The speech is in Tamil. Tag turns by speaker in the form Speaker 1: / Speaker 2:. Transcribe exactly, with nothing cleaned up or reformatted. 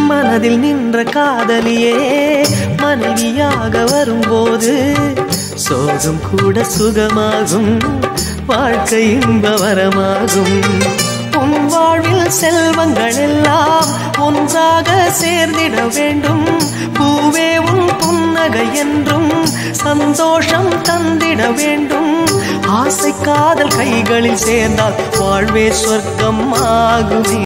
Speaker 1: மனதில் நின்ற காதலியே மனைவியாக வரும்போது சோகம் கூட சுகமாகும், வாழ்க்கை இன்ப வரமாகும். உன் வாழ்வில் செல்வங்கள் எல்லாம் ஒன்றாக சேர்ந்திட வேண்டும். பூவே உன் புன்னகை என்றும் சந்தோஷம் தந்திட வேண்டும். ஆசை காதல் கைகளில் சேர்ந்தால் வாழ்வே சொர்க்கம் ஆகுமே.